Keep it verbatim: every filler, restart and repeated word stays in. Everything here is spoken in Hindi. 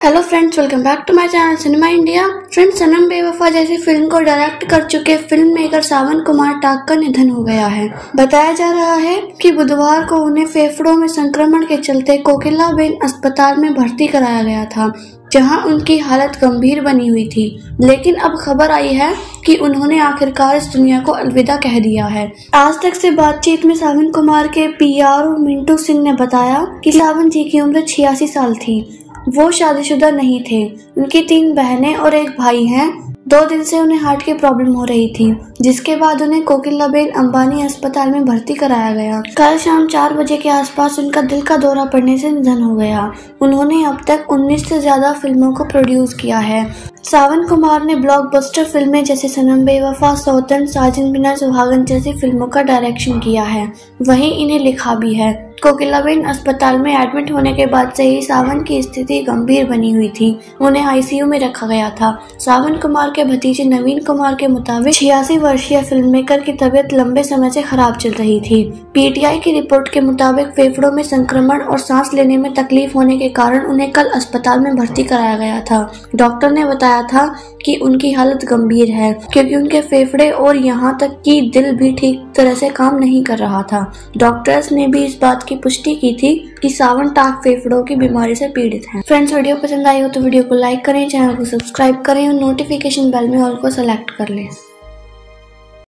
Hello friends, welcome back to my channel cinema India. Friends, Sanam Bewafa जैसी फिल्म को डायरेक्ट कर चुके फिल्म मेकर सावन कुमार टाक का निधन हो गया है। बताया जा रहा है कि बुधवार को उन्हें फेफड़ों में संक्रमण के चलते कोकिलाबेन अस्पताल में भर्ती कराया गया था, जहां उनकी हालत गंभीर बनी हुई थी। लेकिन अब खबर आई है कि उन्होंने आखिरकार इस दुनिया को अलविदा कह दिया है। आज तक से बातचीत में सावन कुमार के पीआरओ मिंटू सिंह ने बताया कि सावन जी की उम्र छियासी साल थी। वो शादीशुदा नहीं थे। उनकी तीन बहनें और एक भाई हैं। दो दिन से उन्हें हार्ट की प्रॉब्लम हो रही थी, जिसके बाद उन्हें कोकिलाबेन अंबानी अस्पताल में भर्ती कराया गया। कल शाम चार बजे के आसपास उनका दिल का दौरा पड़ने से निधन हो गया। उन्होंने अब तक उन्नीस से ज्यादा फिल्मों को प्रोड्यूस किया है। सावन कुमार ने ब्लॉकबस्टर फिल्में जैसे सनम बेवफा, सौतन, साजन बिना सुहागन जैसी फिल्मों का डायरेक्शन किया है, वहीं इन्हें लिखा भी है। कोकिलाबेन अस्पताल में एडमिट होने के बाद से ही सावन की स्थिति गंभीर बनी हुई थी। उन्हें आईसीयू में रखा गया था। सावन कुमार के भतीजे नवीन कुमार के मुताबिक छियासी वर्षीय फिल्म मेकर की तबीयत लंबे समय से खराब चल रही थी। पीटीआई की रिपोर्ट के मुताबिक फेफड़ों में संक्रमण और सांस लेने में तकलीफ होने के कारण उन्हें कल अस्पताल में भर्ती कराया गया था। डॉक्टर ने बताया था कि उनकी हालत गंभीर है, क्योंकि उनके फेफड़े और यहाँ तक कि दिल भी ठीक तरह से काम नहीं कर रहा था। डॉक्टर्स ने भी इस बात की पुष्टि की थी कि सावन टाक फेफड़ों की बीमारी से पीड़ित हैं। फ्रेंड्स, वीडियो पसंद आई हो तो वीडियो को लाइक करें, चैनल को सब्सक्राइब करें और नोटिफिकेशन बेल में ऑल को सेलेक्ट कर लें।